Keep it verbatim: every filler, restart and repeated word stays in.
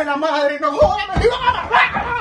la madre! ¡No jodas! ¡Me iban a matar!